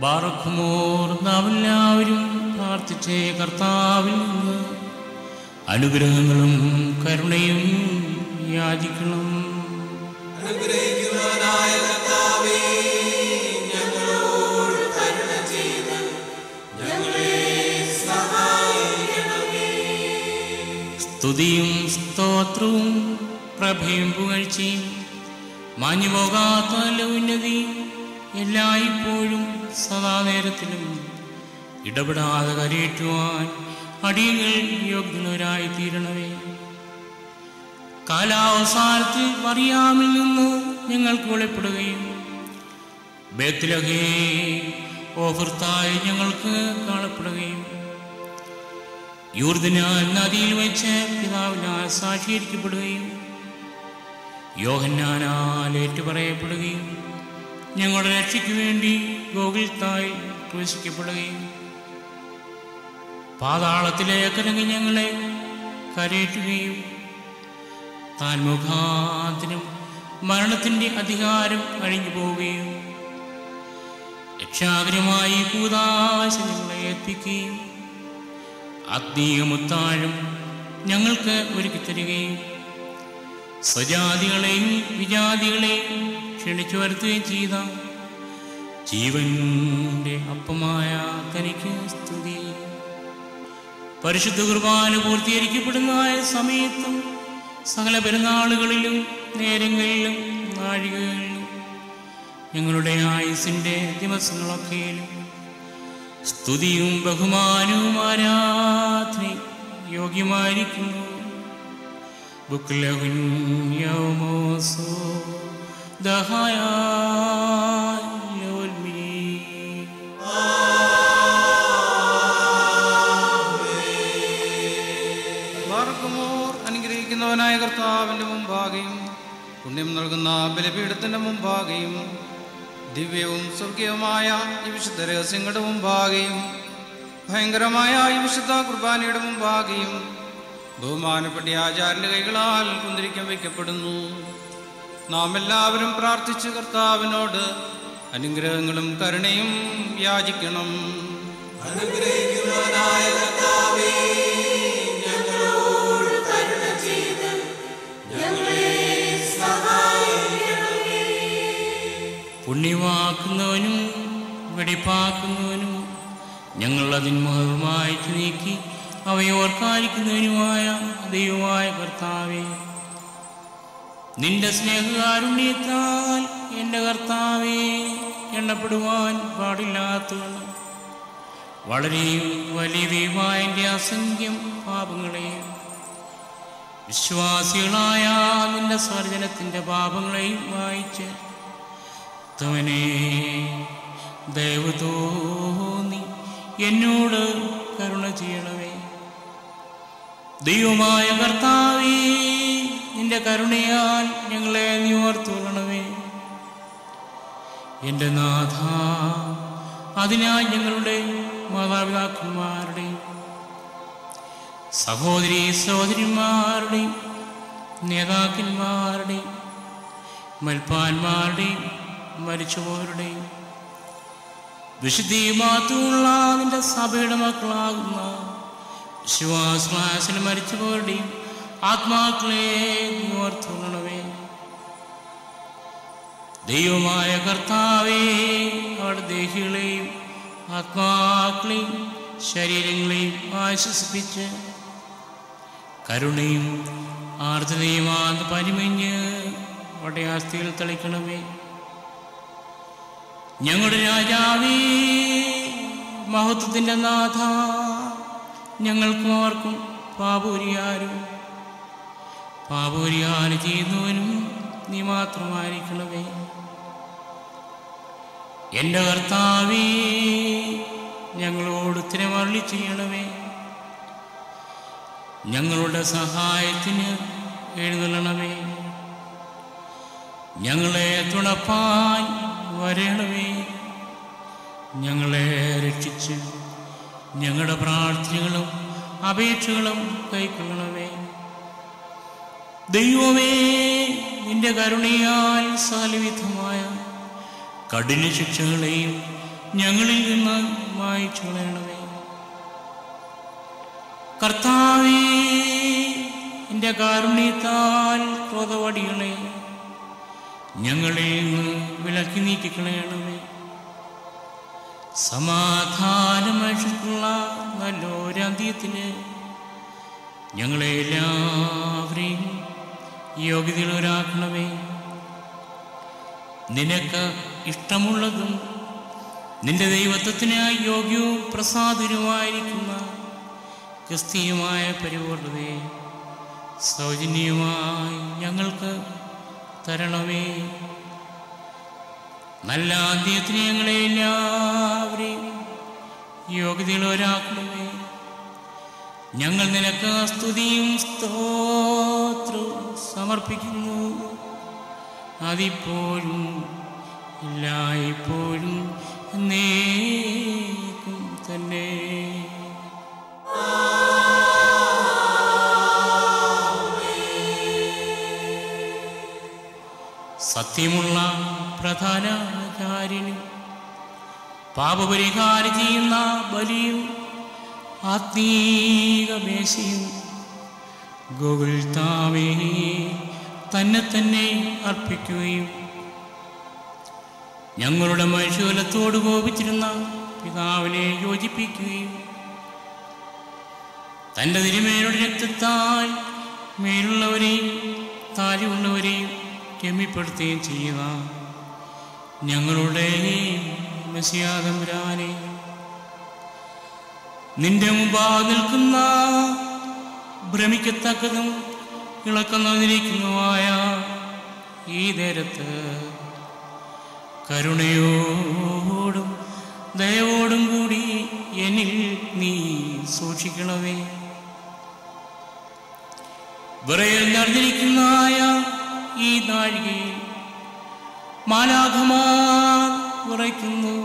ബാറക്കുമോർ നാം എല്ലാവരും പ്രാർത്ഥിച്ചേ കർത്താവിൽ നിന്ന് അനുഗ്രഹങ്ങളും കരുണയും യാചിക്കണം. അനുഗ്രഹിക്കുന്നവനായ കർത്താവേ, ഞങ്ങളോട് കരുണ ചെയ്ത് ഞങ്ങളെ സഹായിക്കണമേ. സ്തുതിയും സ്തോത്രവും പ്രഭയും പുകഴ്ചയും മാഞ്ഞുപോകാത്ത ഉന്നതിയും എല്ലായ്പ്പോഴും സദാ നേരത്തിലും ഇടപെടാതെ കരയേറ്റുവാൻ അടിയങ്ങൾ യോഗ്യനരായി തീരണമേ. കാലാവസാനത്തിൽ മറിയാമിൽ നിന്ന് ഞങ്ങൾക്ക് വെളിപ്പെടുകയും ബേത്ലഹേ ഓഫർത്തായി ഞങ്ങൾക്ക് കാണപ്പെടുകയും യോർദ്ദാൻ നദിയിൽ വെച്ച് പിതാവിനാൽ സാക്ഷീകരിക്കപ്പെടുകയും യോഹന്നാനാൽ ഏറ്റുപറയപ്പെടുകയും ഞങ്ങളുടെ രക്ഷയ്ക്ക് വേണ്ടി ഗോകുൽത്തായിൽ ക്രൂശിക്കപ്പെടുകയും പാതാളത്തിലേക്കിറങ്ങി ഞങ്ങളെ കരയേറ്റുകയും താൻ മുഖാന്തരം മരണത്തിൻ്റെ അധികാരം അഴിഞ്ഞു പോവുകയും രക്ഷാകരമായി കൂദാശ ഞങ്ങളെ ഏൽപ്പിക്കുകയും ആത്മീയമുത്താഴം ഞങ്ങൾക്ക് ഒരുക്കി തരികയും സ്വജാതികളെയും വിജാതികളെയും ക്ഷണിച്ചു വരുത്തുകയും ചെയ്ത ജീവന്റെ അപ്പമായ തനിക്ക് സ്തുതി. പരിശുദ്ധ കുർബാന പൂർത്തീകരിക്കപ്പെടുന്ന സമയത്തും സകല പെരുന്നാളുകളിലും നേരങ്ങളിലും നാഴികകളിലും ഞങ്ങളുടെ ആയുസിൻ്റെ ദിവസങ്ങളൊക്കെയിലും സ്തുതിയും ബഹുമാനവും ആരാധനയും യോഗ്യമായിരിക്കുന്നു. ബുക്ലഹുൻ യൗമോസോ ദഹായോൽമി. ബാറക്കുമോർ അനുഗ്രഹിക്കുന്നവനായ കർത്താവിൻ്റെ മുമ്പാകെയും പുണ്യം നൽകുന്ന ബലിപീഠത്തിൻ്റെ മുമ്പാകെയും ദിവ്യവും സ്വർഗീയമായ ഈ വിശുദ്ധ രഹസ്യങ്ങളുടെ മുമ്പാകെയും ഭയങ്കരമായ ഈ വിശുദ്ധ കുർബാനയുടെ മുമ്പാകെയും ബഹുമാനപ്പെട്ട ആചാര്യന്റെ കൈകളാൽ കുന്തിരിക്കം വയ്ക്കപ്പെടുന്നു. നാം എല്ലാവരും പ്രാർത്ഥിച്ച് കർത്താവിനോട് അനുഗ്രഹങ്ങളും കരുണയും യാചിക്കണം. അനുഗ്രഹിക്കുന്നവനായ കർത്താവേ, ഞങ്ങളോട് കരുണ ചെയ്ത് ഞങ്ങളെ സഹായിക്കണമേ. പുണ്യമാക്കുന്നവനും വെടിപ്പാക്കുന്നവനും ഞങ്ങൾ അതിന് മഹത്വമായി നീക്കി അവയോർക്കാരിക്കുന്നതിനുമായ ദൈവമായ കർത്താവേ, നിന്റെ സ്നേഹകാരുണ്യത്താൽ എൻ്റെ കർത്താവേ എണ്ണപ്പെടുവാൻ പാടില്ലാത്തവണ്ണം വളരെയും വലിയവയുമായ എൻ്റെ അസംഖ്യം പാപങ്ങളെയും വിശ്വാസികളായ നിന്റെ സ്വർജനത്തിൻ്റെ പാപങ്ങളെയും വായിച്ച് തവനെ ദയവ് തോന്നി എന്നോട് കരുണ ചെയ്യണമേ. ദൈവമായ കർത്താവേ, നിന്റെ കരുണയാൽ ഞങ്ങളെ നീ ഓർത്തുകൊള്ളണമേ. എൻ്റെ നാഥ, അതിനായി ഞങ്ങളുടെ മാതാപിതാക്കന്മാരുടെയും സഹോദരീ സഹോദരിമാരുടെയും നേതാക്കന്മാരുടെയും മൽപ്പാന്മാരുടെയും മരിച്ചുപോരുടെയും വിശുദ്ധിയുമാത്തുള്ള നിന്റെ സഭയുടെ മക്കളാകുന്ന വിശ്വാസ മരിച്ചുപോരുടെയും ആത്മാക്കളെ ഓർത്തുകൊള്ളണമേ. ദൈവമായ കർത്താവേ, അവിടെ ദേഹികളെയും ആത്മാക്കളെയും ശരീരങ്ങളെയും ആശ്വസിപ്പിച്ച് കരുണയും ആർദ്രതയുമാന്ന് പരിമഞ്ഞ് അവിടെ ആസ്തികൾ തളിക്കണമേ. ഞങ്ങളുടെ രാജാവേ, മഹത്വത്തിൻ്റെ നാഥ, ഞങ്ങൾക്കും അവർക്കും പാപപരിഹാരം ചെയ്യുന്നവനും നീ മാത്രമായിരിക്കണമേ. എൻ്റെ കർത്താവേ, ഞങ്ങളോട് ഉത്തരമരുളി ചെയ്യണമേ. ഞങ്ങളുടെ സഹായത്തിന് എഴുന്നള്ളണമേ. ഞങ്ങളെ തുണപ്പാൻ വരണമേ. ഞങ്ങളെ രക്ഷിച്ച് ഞങ്ങളുടെ പ്രാർത്ഥനകളും അപേക്ഷകളും കൈക്കൊള്ളണമേ. ദൈവമേ, നിന്റെ കരുണയാൽ സകലവിധമായ കഠിന ശിക്ഷകളെയും ഞങ്ങളിൽ നിന്ന് മായ്ച്ചു കളയണമേ. കർത്താവേ, എൻ്റെ കാരുണ്യത്താൽ ക്രോധവടികളെ ഞങ്ങളിൽ നിന്ന് വിലക്കി നീക്കിക്കളയണമേ. സമാധാനമേഷിക്കുള്ള നല്ലൊരന്ത്യത്തിന് ഞങ്ങളെ എല്ലാവരെയും യോഗ്യതയുള്ളവരാക്കണമേ. നിനക്ക് ഇഷ്ടമുള്ളതും നിന്റെ ദൈവത്വത്തിന് യോഗ്യവും പ്രസാദനുമായിരിക്കുന്ന ക്രിസ്തീയമായ പരിപൂർണ്ണതയെ സൗജന്യമായി ഞങ്ങൾക്ക് തരണമേ. നല്ല അന്ത്യത്തിന് ഞങ്ങളെ എല്ലാവരെയും യോഗ്യതയുള്ളവരാക്കണമേ. ഞങ്ങൾ നിനക്ക് സ്തുതിയും സ്തോത്രവും സമർപ്പിക്കുന്നു, അതിപ്പോഴും എല്ലായ്പ്പോഴും എന്നേക്കും തന്നെ. സത്യമുള്ള പ്രധാനാചാര്യനും പാപപരിഹാരം ചെയ്യുന്ന ബലിയും ആത്മീക മേശയും ഗോകുൽത്താവേ തന്നെ തന്നെ അർപ്പിക്കുകയും ഞങ്ങളുടെ മനുഷ്യകുലത്തോട് കോപിച്ചിരുന്ന പിതാവിനെ യോജിപ്പിക്കുകയും തൻ്റെ തിരുമേനിയുടെ രക്തത്താൽ മേലുള്ളവരെയും താഴെയുള്ളവരെയും രമ്യപ്പെടുത്തുകയും ചെയ്യുക ഞങ്ങളുടെ മെസ്സിയാ തമ്പുരാനെ, നിന്റെ മുമ്പാകെ നിൽക്കുന്ന ഭ്രമിക്കത്തക്കതും ഇളക്കുന്നതിരിക്കുന്നതുമായ ഈ നേരത്ത് കരുണയോടും ദയവോടും കൂടി എന്നിൽ നീ സൂക്ഷിക്കണമേ. വിറയൽ നടന്നിരിക്കുന്നതായ ഈ നാഴികയിൽ മാലാഖമാർ വിറയ്ക്കുന്നു,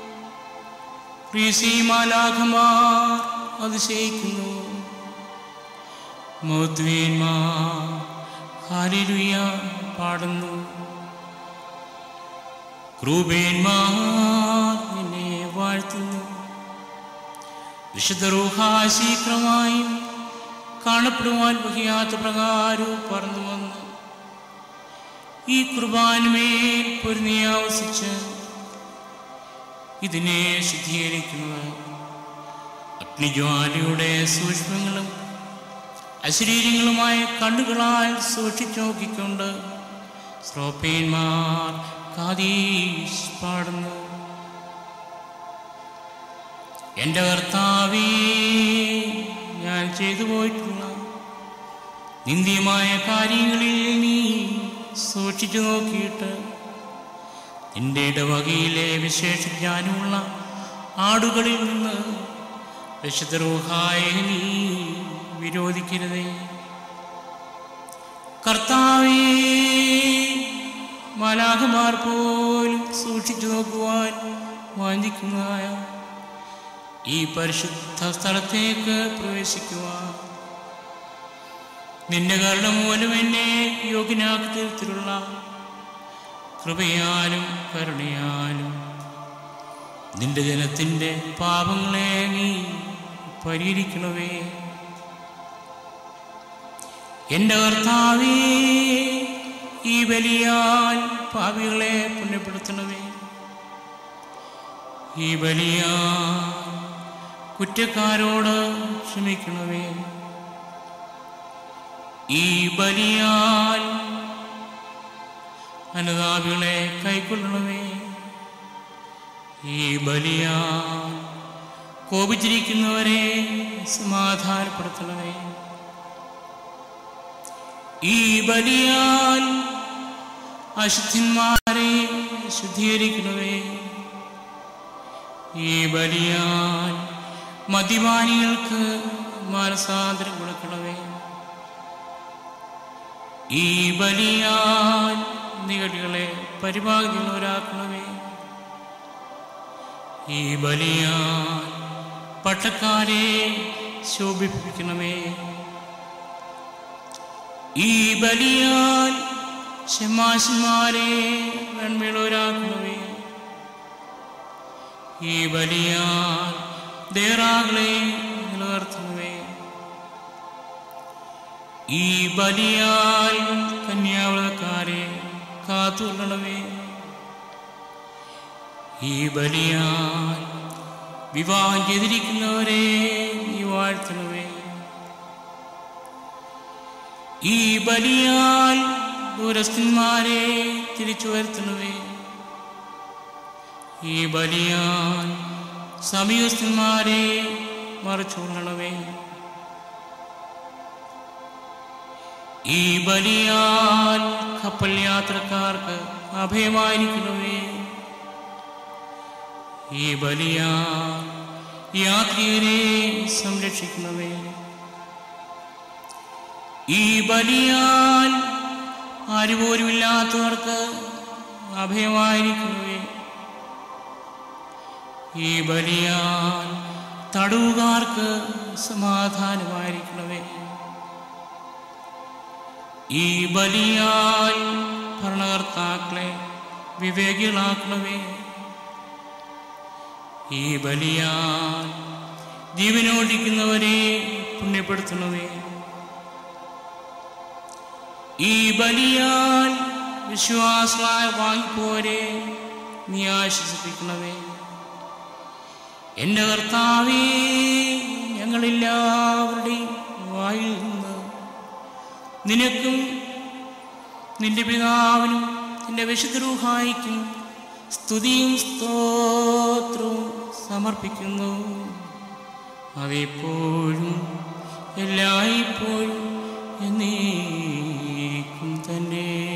മാലാഖമാർ അതിശയിക്കുന്നു, മൗദ്വീന്മാർ ഹല്ലേലൂയ പാടുന്നു, ക്രൂബേന്മാർ നിന്നെ വാഴ്ത്തുന്നു. വിശുദ്ധ റൂഹാ ശീഘ്രമായും കാണപ്പെടുവാൻ വഹിയാത്ത പ്രകാരവും പറന്നു വന്നു ഈ കുർബാനുമേൽ പൊരുന്നിയാവസിച്ച് ഇതിനെ ശുദ്ധീകരിക്കുന്നത് അഗ്നിജ്വാലയുടെ സൂക്ഷ്മങ്ങളും അശരീരങ്ങളുമായ കണ്ണുകളാൽ സൂക്ഷിച്ചു നോക്കിക്കൊണ്ട് ശ്രോപ്പേന്മാർ കാദീശ് പാടുന്നു. എൻ്റെ കർത്താവേ, ഞാൻ ചെയ്തു പോയിട്ടുള്ള നിന്ദ്യമായ കാര്യങ്ങളിൽ നീ സൂക്ഷിച്ചു നോക്കിയിട്ട് നിന്റെ ഇടവകയിലെ വിശേഷ ജ്ഞാനമുള്ള ആടുകളിൽ നിന്ന് വിശുദ്ധ റൂഹായെ നീ വിരോധിക്കരുതേ. കർത്താവേ, മാലാഖമാർ പോലും സൂക്ഷിച്ചു നോക്കുവാൻ വാഞ്ചിക്കുന്നതായ ഈ പരിശുദ്ധ സ്ഥലത്തേക്ക് പ്രവേശിക്കുവാൻ നിന്റെ കരുണ മൂലം എന്നെ യോഗ്യനാക്കി തീർത്തിട്ടുള്ള കൃപയാലും കരുണയാലും നിന്റെ ജനത്തിൻ്റെ പാപങ്ങളെ നീ പരിഹരിക്കണമേ. എൻ്റെ കർത്താവേ, ഈ ബലിയാൽ പാപികളെ പുണ്യപ്പെടുത്തണമേ. ഈ ബലിയാൽ കുറ്റക്കാരോട് ക്ഷമിക്കണമേ. ഈ ബലിയാൽ അനുതാപികളെ കൈക്കൊള്ളണമേ. ഈ ബലിയാൽ കോപിച്ചിരിക്കുന്നവരെ സമാധാനപ്പെടുത്തണമേ. ഈ ബലിയാൽ അശുദ്ധന്മാരെ ശുദ്ധീകരിക്കണമേ. ഈ ബലിയാൽ മദ്യപാനികൾക്ക് മാനസാന്തരം കൊടുക്കണമേ. ഈ ബലിയാൽ നികടികളെ പരിപാടിയുള്ളവരാക്കണമേ. ഈ ബലിയാൽ പട്ടക്കാരെ ശോഭിപ്പിക്കണമേ. ഈ ബലിയാൽ ശമാശന്മാരെ നന്മയുള്ളവരാക്കണമേ. ഈ ബലിയാൽ ദേറാകളെ നിലനിർത്തണമേ. ഈ ബലിയാൽ കന്യാവ്രതക്കാരെ കാത്തുകൊള്ളണമേ. ഈ ബലിയാൽ വിവാഹം ചെയ്തിരിക്കുന്നവരെ നീ വാഴ്ത്തണമേ. ഈ ബലിയാൽ ദൂരസ്ഥന്മാരെ തിരിച്ചു വരുത്തണമേ. ഈ ബലിയാൽ സമീപസ്ഥന്മാരെ മറച്ചുകൊള്ളണമേ. ഈ ബലിയാൽ കപ്പൽ യാത്രക്കാർക്ക് അഭയമായിരിക്കണമേ. ഈ ബലിയാൽ യാത്രികരെ സംരക്ഷിക്കണമേ. ഈ ബലിയാൽ ആരുപോലുമില്ലാത്തവർക്ക് അഭയമായിരിക്കണമേ. ഈ ബലിയാൽ തടവുകാർക്ക് സമാധാനമായിരിക്കണമേ. ഈ ബലിയാൽ ഭരണകർത്താക്കളെ വിവേകികളാക്കണമേ. ഈ ബലിയാൽ ജീവനോടിക്കുന്നവരെ പുണ്യപ്പെടുത്തണമേ. ഈ ബലിയാൽ വിശ്വാസമായ വാങ്ങിപ്പോരെ നീ ആശ്വസിപ്പിക്കണമേ. എൻ്റെ കർത്താവേ, ഞങ്ങളെല്ലാവരുടെയും വായിൽ നിന്ന് നിനക്കും നിന്റെ പിതാവിനും നിന്റെ വിശുദ്ധ റൂഹായിക്കും സ്തുതിയും സ്തോത്രവും സമർപ്പിക്കുന്നു. അതെപ്പോഴും എല്ലായ്പ്പോഴും എന്നേക്കും തന്നെ.